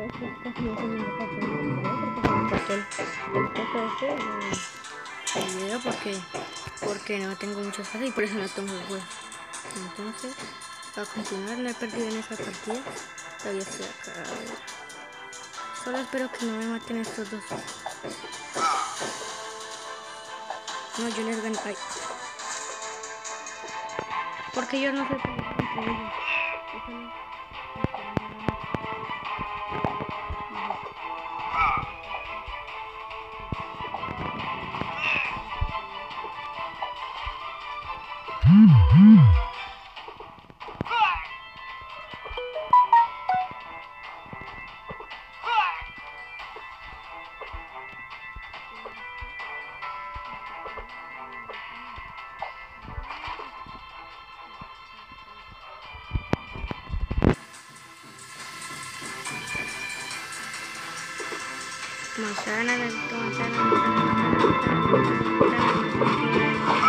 casi no tengo papel, porque el coso el video porque no tengo muchas cosas y por eso no tengo el juego. Entonces, para continuar, no he perdido en esa partida. Todavía estoy acá. A ver. Solo espero que no me maten estos dos. No, yo les gané. Ay. Porque yo no sé pelear entre ellos. Eso no. Manzana, manzana, manzana, manzana, manzana, manzana, manzana, manzana.